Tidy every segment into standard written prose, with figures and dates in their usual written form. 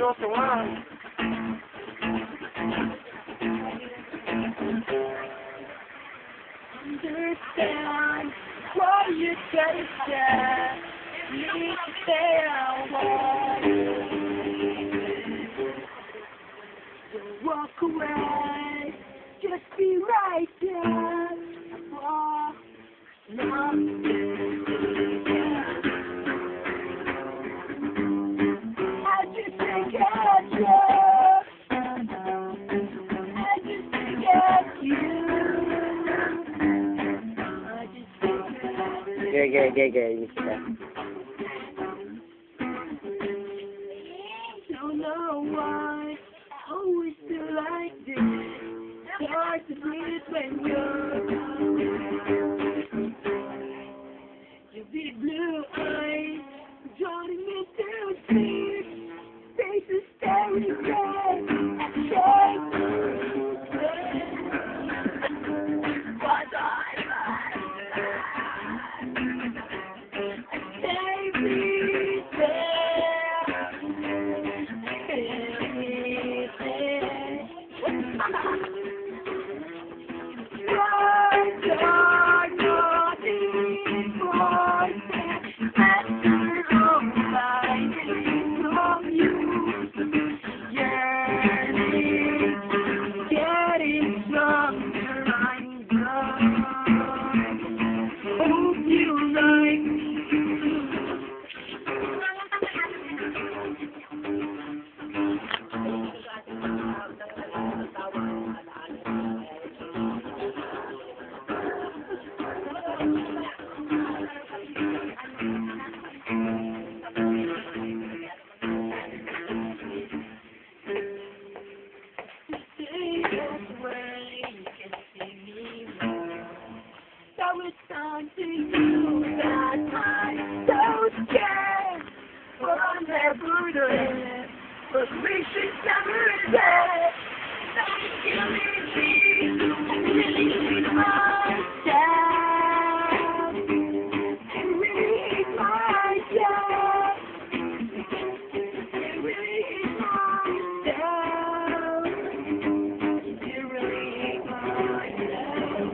seryoso nga. Understand what you gotta say. Need to stay away. Don't walk away. Just be right there. Walk, not I just think at you. I just think at you. Gay. Don't know why I always feel like this. It's hard to breathe when you're gone. Your big blue eyes drawing me to sleep. Faces staring red and shaking. But it's time to you that I'm so scared. But I'm never there. But we should never get. Don't kill me, I really need myself. I really need myself. I really need myself. I really need myself.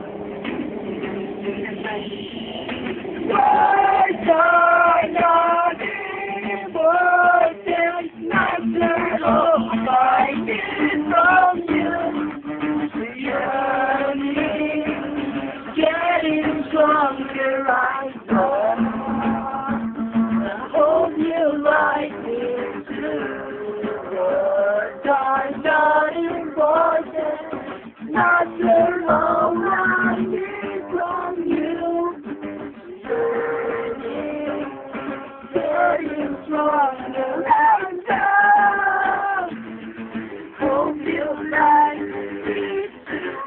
Words are not important, matter of finding from you. Yearning, getting stronger, I know. I hope you like it too. Words are not important, matter of finding from you. Getting stronger and down. Hope you like it too.